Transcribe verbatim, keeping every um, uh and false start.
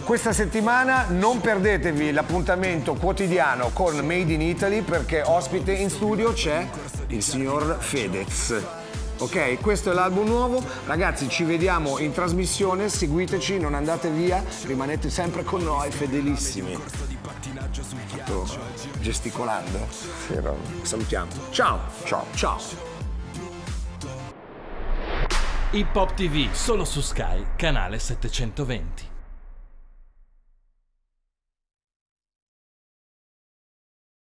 Questa settimana non perdetevi l'appuntamento quotidiano con Made in Italy, perché ospite in studio c'è il signor Fedez. Ok, questo è l'album nuovo, ragazzi, ci vediamo in trasmissione, seguiteci, non andate via, rimanete sempre con noi, fedelissimi. Fatto gesticolando. Sì, no. Salutiamo. Ciao. Ciao. Ciao. Hip Hop T V, solo su Sky, canale settecentoventi.